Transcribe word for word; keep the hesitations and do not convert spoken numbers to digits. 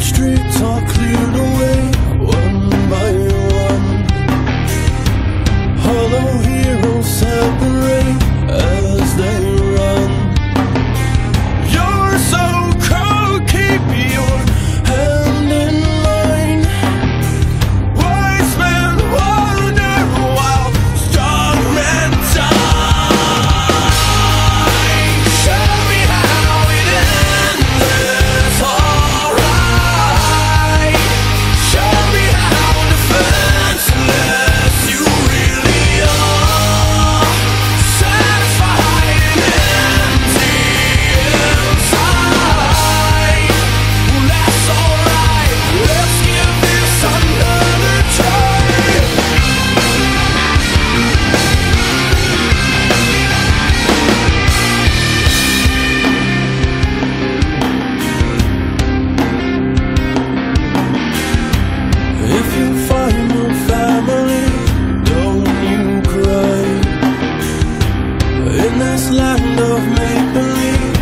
streets are cleared away, one by one. Hollow heroes separate as they run. You're so cold, keep your hand in mine. Wise men wander while strong men die. Show me how it ends, it's alright. Show me how defenseless you really are. Satisfied and empty inside. Well, that's alright, let's give this another try. If you find your family, don't you cry. In this land of make-believe,